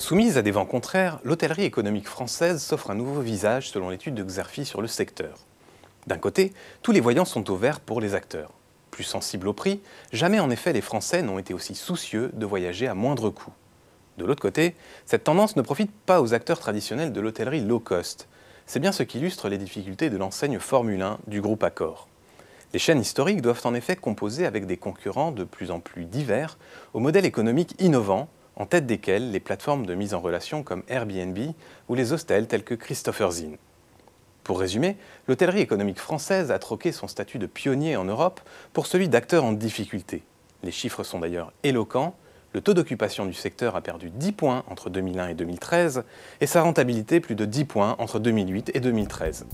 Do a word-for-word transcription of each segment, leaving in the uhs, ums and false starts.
Soumise à des vents contraires, l'hôtellerie économique française s'offre un nouveau visage selon l'étude de Xerfi sur le secteur. D'un côté, tous les voyants sont au vert pour les acteurs. Plus sensibles au prix, jamais en effet les Français n'ont été aussi soucieux de voyager à moindre coût. De l'autre côté, cette tendance ne profite pas aux acteurs traditionnels de l'hôtellerie low cost. C'est bien ce qu'illustre les difficultés de l'enseigne Formule un du groupe Accor. Les chaînes historiques doivent en effet composer avec des concurrents de plus en plus divers, au modèle économique innovant, en tête desquels les plateformes de mise en relation comme Airbnb ou les hostels tels que Christopher's Inn. Pour résumer, l'hôtellerie économique française a troqué son statut de pionnier en Europe pour celui d'acteur en difficulté. Les chiffres sont d'ailleurs éloquents. Le taux d'occupation du secteur a perdu dix points entre deux mille un et deux mille treize et sa rentabilité plus de dix points entre deux mille huit et deux mille treize.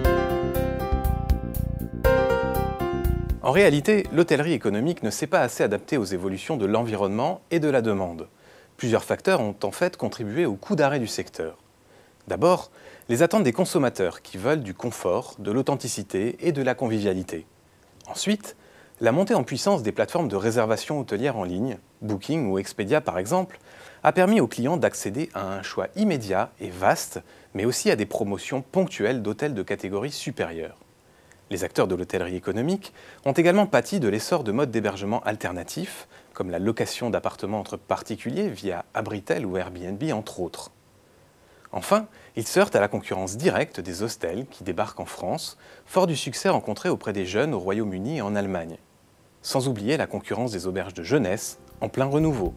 En réalité, l'hôtellerie économique ne s'est pas assez adaptée aux évolutions de l'environnement et de la demande. Plusieurs facteurs ont en fait contribué au coup d'arrêt du secteur. D'abord, les attentes des consommateurs qui veulent du confort, de l'authenticité et de la convivialité. Ensuite, la montée en puissance des plateformes de réservation hôtelière en ligne, Booking ou Expedia par exemple, a permis aux clients d'accéder à un choix immédiat et vaste, mais aussi à des promotions ponctuelles d'hôtels de catégorie supérieure. Les acteurs de l'hôtellerie économique ont également pâti de l'essor de modes d'hébergement alternatifs, comme la location d'appartements entre particuliers via Abritel ou Airbnb entre autres. Enfin, ils se heurtent à la concurrence directe des hostels qui débarquent en France, fort du succès rencontré auprès des jeunes au Royaume-Uni et en Allemagne. Sans oublier la concurrence des auberges de jeunesse, en plein renouveau.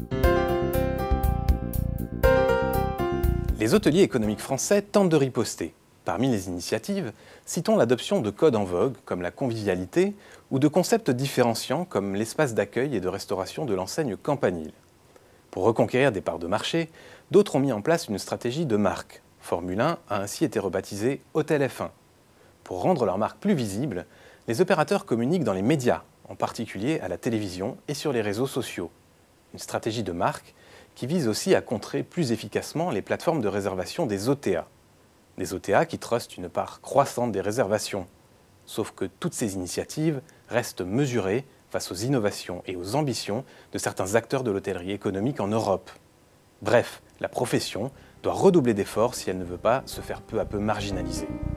Les hôteliers économiques français tentent de riposter. Parmi les initiatives, citons l'adoption de codes en vogue comme la convivialité ou de concepts différenciants comme l'espace d'accueil et de restauration de l'enseigne Campanile. Pour reconquérir des parts de marché, d'autres ont mis en place une stratégie de marque. Formule un a ainsi été rebaptisé Hôtel F un. Pour rendre leur marque plus visible, les opérateurs communiquent dans les médias, en particulier à la télévision et sur les réseaux sociaux. Une stratégie de marque qui vise aussi à contrer plus efficacement les plateformes de réservation des O T A. Des O T A qui trustent une part croissante des réservations. Sauf que toutes ces initiatives restent mesurées face aux innovations et aux ambitions de certains acteurs de l'hôtellerie économique en Europe. Bref, la profession doit redoubler d'efforts si elle ne veut pas se faire peu à peu marginaliser.